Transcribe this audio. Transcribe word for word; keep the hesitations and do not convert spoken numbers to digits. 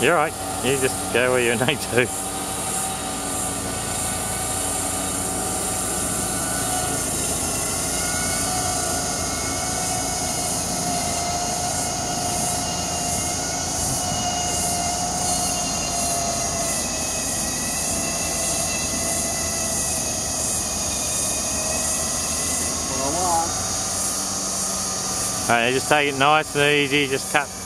You're right. You just go where you need to. Alright, just take it nice and easy, just cut